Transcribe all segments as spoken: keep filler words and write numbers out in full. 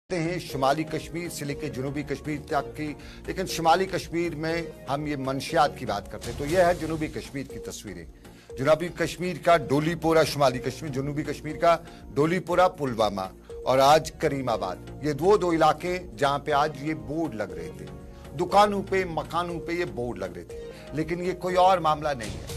हैं शुमाली कश्मीर से लेकर जनूबी कश्मीर तक की, लेकिन शुमाली कश्मीर में हम ये मंशियात की बात करते हैं। तो यह है जनूबी कश्मीर की तस्वीरें। जनूबी कश्मीर का डोलीपोरा, शुमाली कश्मीर, जनूबी कश्मीर का डोलीपोरा, पुलवामा और आज करीमाबाद, ये दो दो इलाके जहां पे आज ये बोर्ड लग रहे थे, दुकानों पे मकानों पे ये बोर्ड लग रहे थे। लेकिन ये कोई और मामला नहीं है,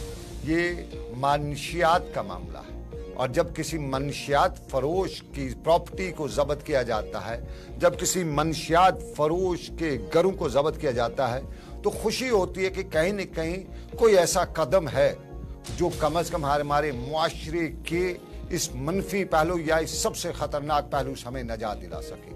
ये मंशियात का मामला है। और जब किसी मंशियात फरोश की प्रॉपर्टी को जब्त किया जाता है, जब किसी मंशियात फरोश के घरों को जब्त किया जाता है, तो खुशी होती है कि कहीं न कहीं कोई ऐसा कदम है जो कम अज कम हमारे मुआशरे के इस मनफी पहलू या इस सबसे खतरनाक पहलू से हमें नजात दिला सके।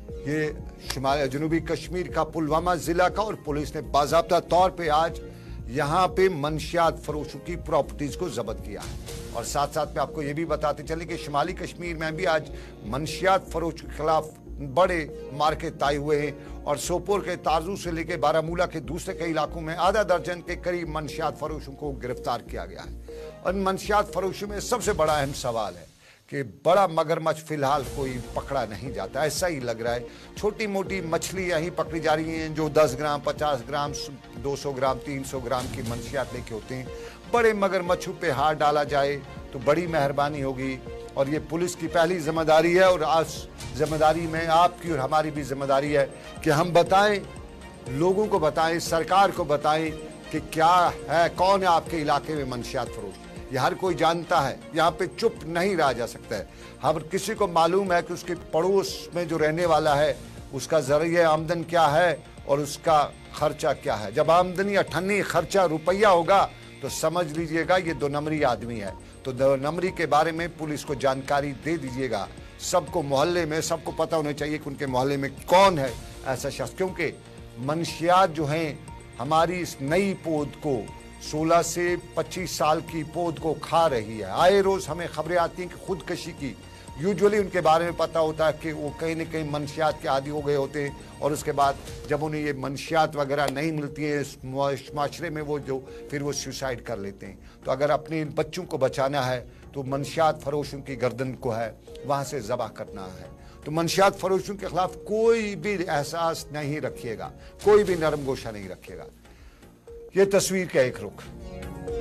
ये शुमाल जनूबी कश्मीर का पुलवामा जिला का, और पुलिस ने बाज़ाब्ता तौर पे आज यहाँ पे मंशियात फरोशों की प्रॉपर्टीज को जब्त किया है। और साथ साथ में आपको ये भी बताते चले कि शुमाली कश्मीर में भी आज मंशियात फरोश के खिलाफ बड़े मार्के तय हुए हैं। और सोपोर के तारजू से लेकर बारामूला के दूसरे कई इलाकों में आधा दर्जन के करीब मंशियात फरोशों को गिरफ्तार किया गया है। और मंशियात फरोशों में सबसे बड़ा अहम सवाल है कि बड़ा मगरमच्छ फिलहाल कोई पकड़ा नहीं जाता, ऐसा ही लग रहा है। छोटी मोटी मछलियां ही पकड़ी जा रही हैं जो दस ग्राम, पचास ग्राम, दो सौ ग्राम, तीन सौ ग्राम की मंशियात लेके होते हैं। बड़े मगरमच्छों पे हाथ डाला जाए तो बड़ी मेहरबानी होगी। और ये पुलिस की पहली जिम्मेदारी है, और आज जिम्मेदारी में आपकी और हमारी भी जिम्मेदारी है कि हम बताएं, लोगों को बताएं, सरकार को बताएं कि क्या है, कौन है आपके इलाके में मंशियात फरोश। ये हर कोई जानता है, यहाँ पे चुप नहीं रहा जा सकता है। हर किसी को मालूम है कि उसके पड़ोस में जो रहने वाला है उसका जरिया आमदन क्या है और उसका खर्चा क्या है। जब आमदनी अठन्नी, खर्चा रुपया होगा तो समझ लीजिएगा ये दो नंबरी आदमी है। तो दो नंबरी के बारे में पुलिस को जानकारी दे दीजिएगा। सबको मोहल्ले में सबको पता होना चाहिए कि उनके मोहल्ले में कौन है ऐसा शख्स, क्योंकि मंशियात जो हैं हमारी इस नई पौध को, सोलह से पच्चीस साल की पौध को खा रही है। आए रोज हमें खबरें आती हैं कि खुदकशी की। यूजुअली उनके बारे में पता होता है कि वो कहीं न कहीं मंशियात के आदी हो गए होते हैं, और उसके बाद जब उन्हें ये मंशियात वगैरह नहीं मिलती है इस माशरे में, वो जो फिर वो सुसाइड कर लेते हैं। तो अगर अपने बच्चों को बचाना है तो मंशियात फरोशों की गर्दन को है वहाँ से ज़बह करना है। तो मंशियात फरोशों के खिलाफ कोई भी एहसास नहीं रखिएगा, कोई भी नरम गोशा नहीं रखिएगा। ये तस्वीर का एक रुख।